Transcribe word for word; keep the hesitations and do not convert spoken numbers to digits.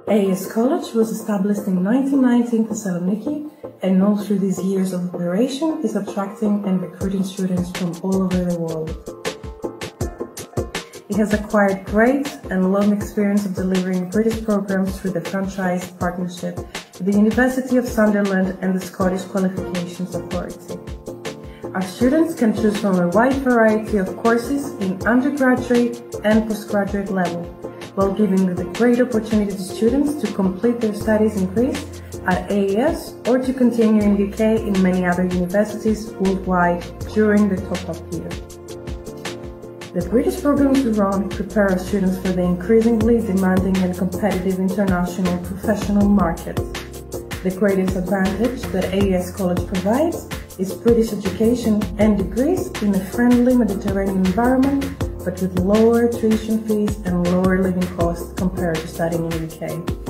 A E S College was established in nineteen ninety in Thessaloniki, and all through these years of operation is attracting and recruiting students from all over the world. It has acquired great and long experience of delivering British programs through the franchise partnership with the University of Sunderland and the Scottish Qualifications Authority. Our students can choose from a wide variety of courses in undergraduate and postgraduate level, while giving the great opportunity to students to complete their studies in Greece at A E S or to continue in the U K in many other universities worldwide during the top-up year. The British programs we run prepare our students for the increasingly demanding and competitive international professional market. The greatest advantage that A E S College provides is British education and degrees in a friendly Mediterranean environment, but with lower tuition fees and lower living costs compared to studying in the U K.